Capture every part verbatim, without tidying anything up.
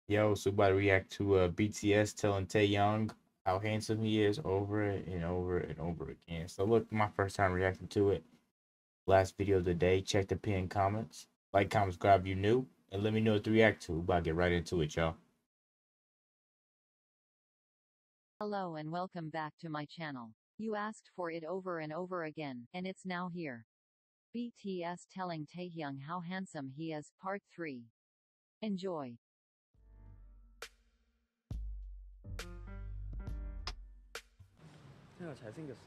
Yo, so about to react to uh, B T S telling Taehyung how handsome he is over and over and over again. So look, my first time reacting to it. Last video of the day. Check the pinned comments. Like, comment, subscribe if you new, and let me know what to react to. We're about to get right into it, y'all. Hello and welcome back to my channel. You asked for it over and over again, and it's now here. B T S telling Taehyung how handsome he is, part three. Enjoy. 태영아 잘생겼어.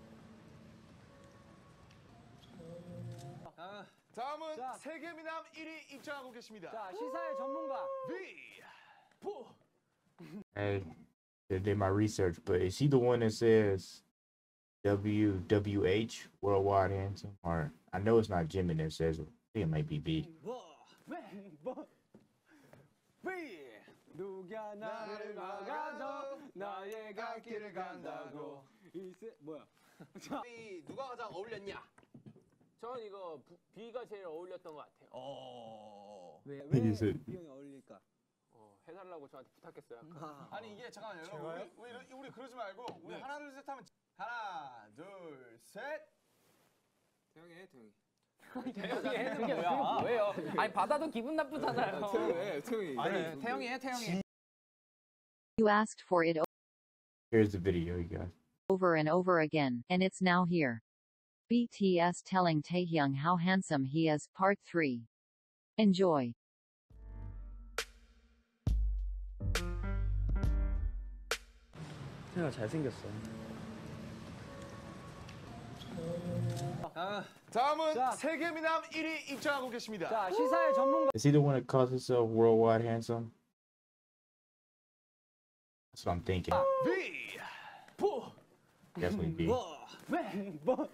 아, 다음은 자. 세계미남 일 위 입장하고 계십니다. 자, 시사의 전문가. V 포. Hey, I did my research, but is he the one that says W W H, Worldwide Handsome? Or I know it's not Jimin that says it. I think it might be B. 뭐? V. 누가 나를 막아도 나의 갈 길을 간다고. 이세 뭐야? 자, 이 누가 가장 어울렸냐? 전 이거 부, B가 제일 어울렸던 것 같아요. 어. 왜 왜 왜 이세- 비용이 어울릴까? 어, 해달라고 저한테 부탁했어요. 아, 아니 이게 잠깐만요. 우리, 우리 우리 그러지 말고 우리 네. 하나 둘 셋 하면 하나 둘 셋. 태영이 해, 태영이. 태영이 해는 게 뭐야? 왜요? 아니 받아도 기분 나쁘잖아요. 태영이, 태영이. 아니, 태영이 해, 태영이. You asked for it Here's the video, you guys. over and over again, and it's now here. B T S telling Taehyung how handsome he is, part three. Enjoy. 태영아 잘생겼어. 아, 다음은 자. 세계미남 일 위 입장하고 계십니다. 자, 시사의 전문가. Is he the one that calls himself Worldwide Handsome? That's what I'm thinking. V 포. Definitely B. 뭐?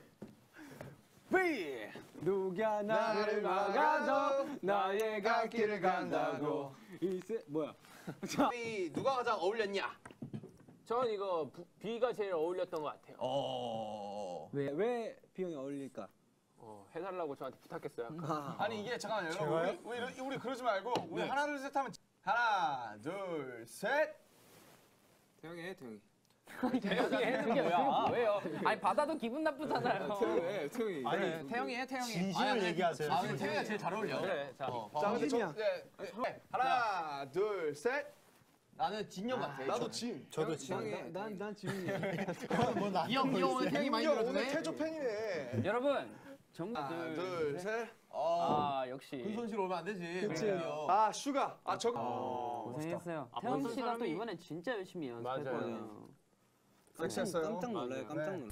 V. 누가 나를 막아도 나의 갈 길을 간다고. 이세 뭐야? 자, 이 누가 가장 어울렸냐? 전 이거 부, B가 제일 어울렸던 것 같아요. 어. 왜 왜 비용이 어울릴까? 어, 해달라고 저한테 부탁했어요. 아, 아니 이게 잠깐만요. 우리, 우리 우리 그러지 말고 우리 하나 둘 셋 하면 하나 둘 셋. 태영이 해, 태영이. 태영이 해는 게 뭐야? 왜요? 아니 받아도 기분 나쁘잖아요. 태영이, 태영이. 아니 태영이 해, 태영이. 진심을 얘기하세요. 아, 근데 태영이가 제일 잘 어울려. 그래, 자. 어, 자, 근데 저, 네, 네. 하나, 둘, 셋. 나는 진영 같아. 나도 진. 저도 진. 난난 지민이야. 이형, 이형 오늘 태영이 많이 오늘 들어주네. 태조 팬이네. 여러분, 전부 하나, 둘, 셋. 어. 아, 역시. 손실 오면 안 되지. 그치. 아, 슈가. 아, 저거. 고생했어요. 태영 벌써 씨가 또 사람이- 이번엔 진짜 열심히 연습했거든요. 섹시했어요. 깜짝 놀라요. 깜짝 놀라.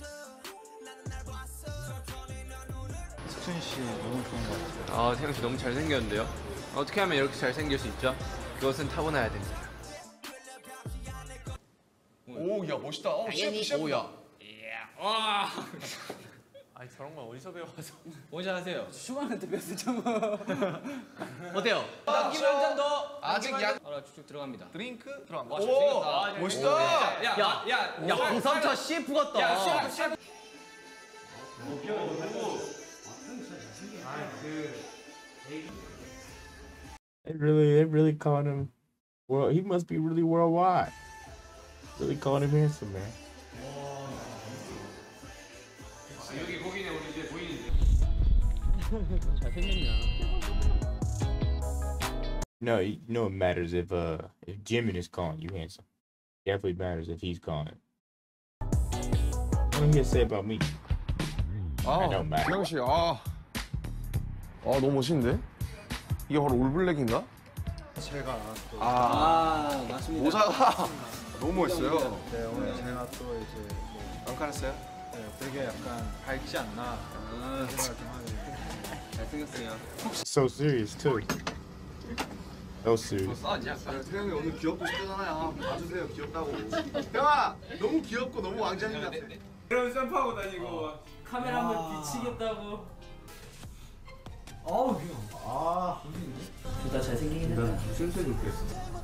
수준 씨 너무 좋은 것 같아요. 아, 태영 씨 너무 잘생겼는데요? 어떻게 하면 이렇게 잘생길 수 있죠? 그것은 타고나야 됩니다. 오, 야, 멋있다. 어, 셰프, 셰프야. 아니, 저런 걸 어디서 배워서. 원샷하세요. 슈만한테 배웠어, 좀. 어때요? 남기면 한 잔 더. 아직 약. 알아, 쭉쭉 들어갑니다. 드링크 들어간다. 오, 잘생겼다. 멋있다. 야, 야, 야, 야, 황삼차 씨에프 같다. 야, 셰프, 셰프. They really, they really calling him. Well, he must be really worldwide. Really calling him handsome, man. 여기 거기네, 우리 이제 보이는데. 잘생겼냐? No, you know it matters if uh if Jimin is calling you handsome. Definitely matters if he's calling. What do you say about me? I don't matter. 태영 씨, 아, 아 너무 멋있는데? 이게 바로 올블랙인가? 제가 또 아, 아, 맞습니다. 모자가 너무 멋있어요. 네, 오늘 제가 또 이제 뭐 깜깜했어요? 네, 되게 약간 밝지 않나 그런 생각을 좀 하게 돼요. 잘생겼어요. So serious too. So serious. 태영이 오늘 귀엽고 싶다잖아요. 봐주세요, 귀엽다고. 태영아, 너무 귀엽고 너무 왕자님 같아. 이런 점프하고 다니고 카메라 한번 비치겠다고. 어우 형. 아, 둘 다 잘생기긴 했다. 센스 좋겠어.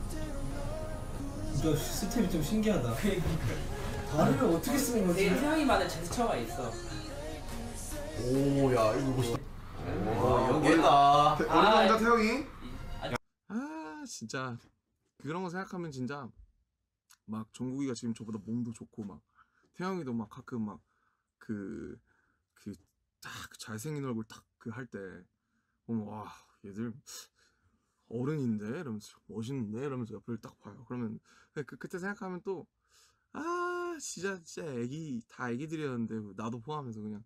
너 스텝이 좀 신기하다. 다리를 어떻게 쓰는 거지? 되게 태영이만의 제스처가 있어. 오, 야, 이거 멋있다. 와, 여기다. 어린 남자 태영이? 아, 진짜 그런 거 생각하면 진짜 막 정국이가 지금 저보다 몸도 좋고 막 태영이도 막 가끔 막 그 그 딱 잘생긴 얼굴 딱 그 할 때 보면 와 얘들 어른인데 이러면서 멋있는데 이러면서 옆을 딱 봐요. 그러면 그 그때 생각하면 또 아 진짜 진짜 애기 다 애기들이었는데 나도 포함해서 그냥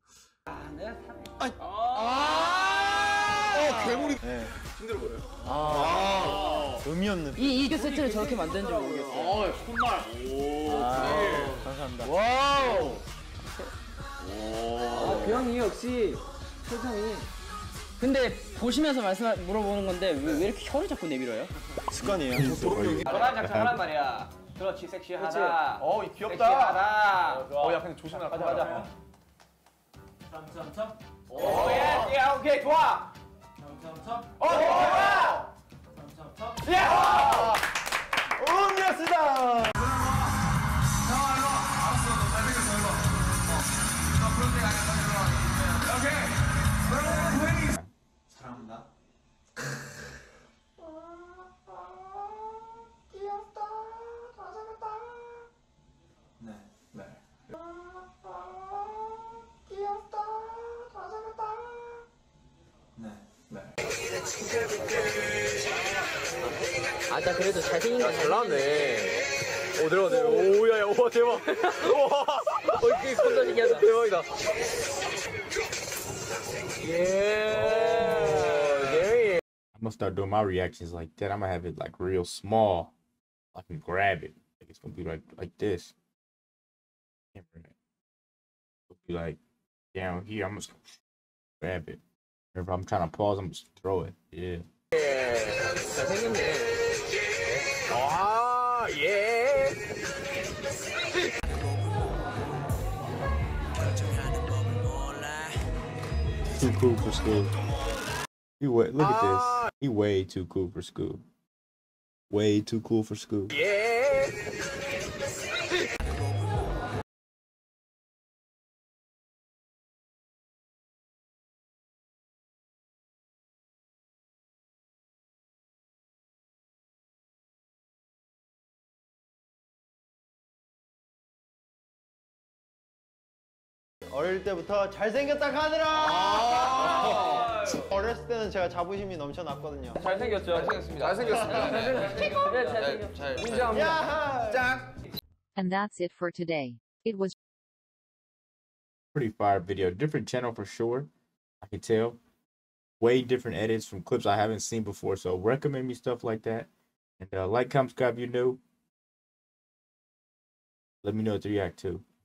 아 괴물이 힘들어 보여요. 아, 의미 없는. 이 이교 세트를 저렇게 만드는 줄 모르겠어요. 어, 손말. 오, 아, 감사합니다. 와우. 아, 그 형이 역시 표정이. 근데 보시면서 말씀 물어보는 건데 왜, 왜 이렇게 혀를 자꾸 내밀어요? 습관이에요. 전환 장착 하란 말이야. 그렇지, 섹시하다. 어, 이 귀엽다. 섹시하다. 어, 야, 근데 조심해라. 가자, 가자. 참참참. 오, 예, 예, 오케이, 좋아. 참참참. 어, 좋아. 참참참. 야! 음료수다. 사랑합니다. 네. 네. 네. 네. 아, 나 그래도 잘생긴 거 잘 나왔네. 오, 내려가, 내려. 오, 야, 야, 오, 대박. 우와. 어, 이게 손도 신기하다. 대박이다. 예. I'm gonna start doing my reactions like that. I'm gonna have it like real small. I can grab it. Like it's gonna be like like this. It'll be like down here. I'm just gonna grab it. Or if I'm trying to pause, I'm just throw it. Yeah. 잘생겼네. 아, 예. Too cool for school. He way, look at this. He way too cool for school. Way too cool for school. 예. 어릴 때부터 잘생겼다 가느라. 어렸을 때는 제가 자부심이 넘쳐났거든요. 잘생겼죠? 잘생겼습니다. 잘생겼습니다. 그래, 잘생겼. 잘. 인정합니다. 짝. And that's it for today. It was Pretty fire video. Different channel for sure. I can tell. Way different edits from clips I haven't seen before. So recommend me stuff like that. And uh, like, comment, subscribe if you're new. Let me know what to react to.